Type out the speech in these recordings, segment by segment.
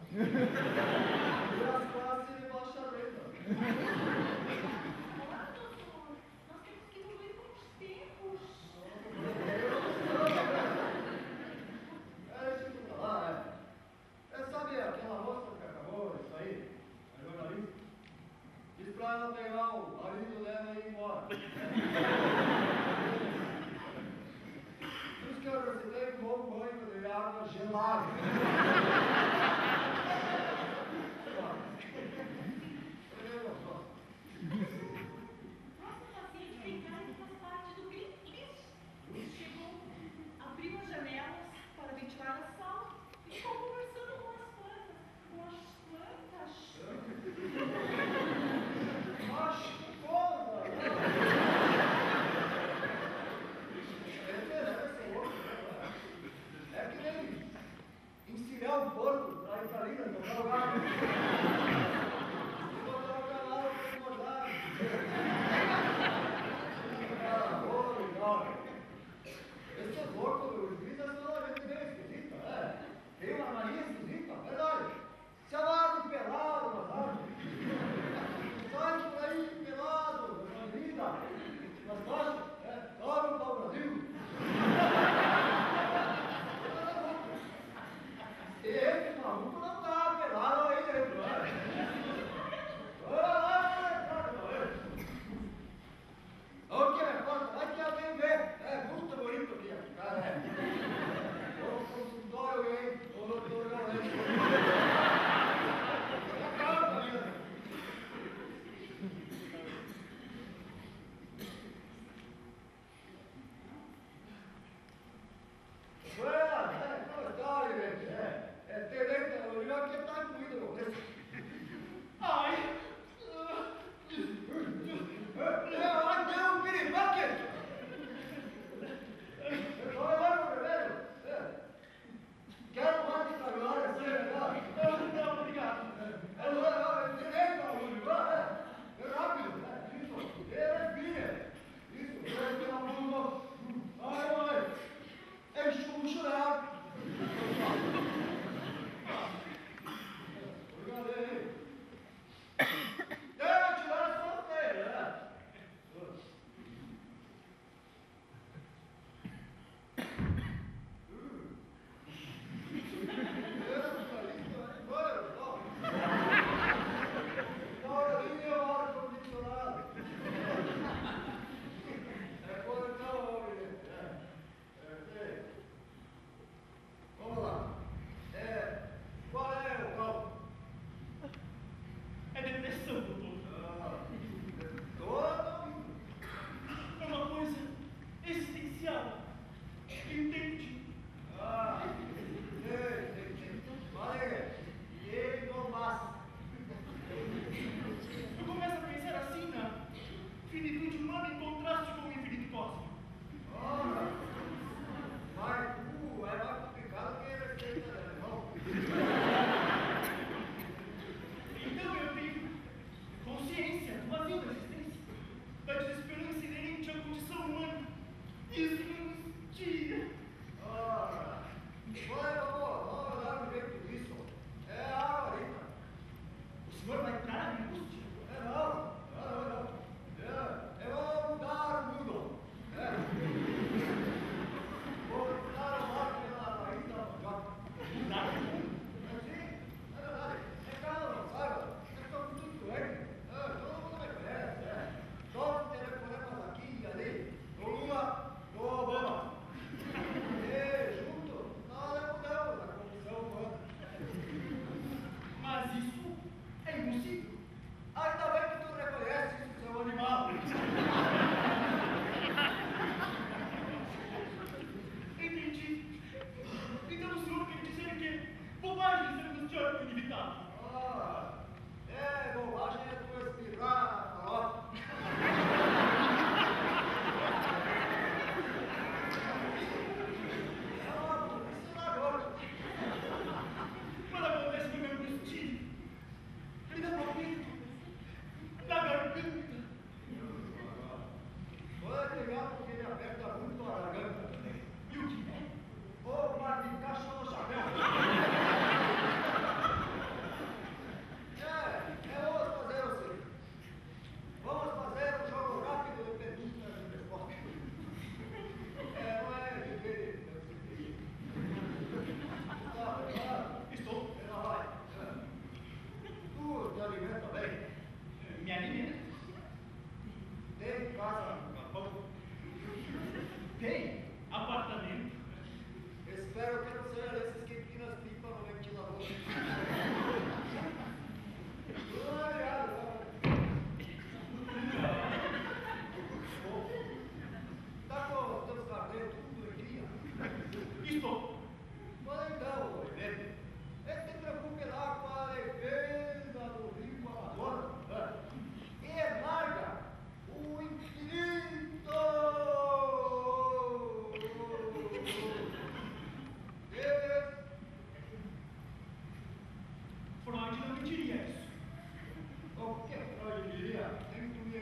E as classes de baixa renda. Olha, doutor, nós temos que evoluir com os tempos. Deixa eu falar, sabe aquela moça que acabou de sair, a jornalista? Diz pra ela pegar o marido dela e ir embora. Diz que eu recitei um bom banho de água gelada. Nossa paciente precária faz parte do Greenpeace. Chegou, abriu as janelas para ventilar a sala e ficou conversando com as plantas. Com as plantas. É que nem ensinar um porco para ir para ali, não para o lado. E botar o cavalo para engordar. Esses loucos do juiz são uma gente meio esquisita, né? Tem uma mania esquisita, verdade. Se alarme pelado nas árvores. Sai por aí pelado, na vida, nas baixas, dobra para o Brasil. Esse maluco não tá pelado aí dentro, o que é forte? Vai que alguém vê. Muito bonito aqui, cara. O consultório aí, o doutor Galante. Acaba, vida. Tenente, o melhor que está incluído. Ai! Deu um piripaque! Vai lá, meu velho! Quero mais de agora, assim, melhor. Não, obrigado. Tenente, rápido! Isso, respira! Isso, respira a mão. Vai! Enche o chorar! Deve tirar a solteira, vamos lá. Qual é o qual? É depressão, doutor. É uma coisa existencial. Entende? Entendi. Vale, e ele não basta. Eu começo a pensar assim na finitude humana em contraste com o infinito cósmico. Mas é mais complicado que a receita da irmão. Então eu tenho consciência do vazio da existência, da desesperança inerente à condição humana. Isso não existia. Vamos dar um jeito disso. É a água, Rita. O senhor vai entrar na angústia? Não. Eu vou mudar o mundo. Vou mudar a máquina da Rita Mujota. Mudar o mundo? Sim, é verdade. Calma, saiba. Eu estou muito doente. Todo mundo me conhece. Só telefonemas aqui e ali. Do Lula, do Obama. E junto, nós mudamos a condição humana. Mas isso é impossível. Ainda bem que tu reconhece isso, seu animal. Entendi. Então o senhor quer dizer que bobagem ser angustiado com o inevitável. Bobagem é tu espirrar na farofa. É uma burrice na gota. Mas acontece no meu destino. E na palpito. Na garganta. Pode pegar porque ele aperta muito a garganta. E o que é? Vou para de caixa no chapéu.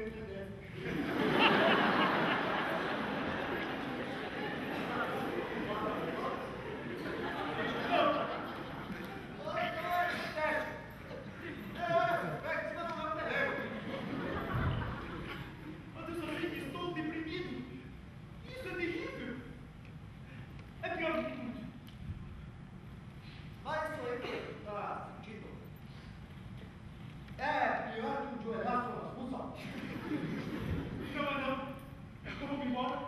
Mas eu só sei que estou deprimido. Isso é terrível. É pior do que tudo. Mas isso aí que tá sentindo é pior que um joelhaço na expulsão. Não, não. Eu vou embora.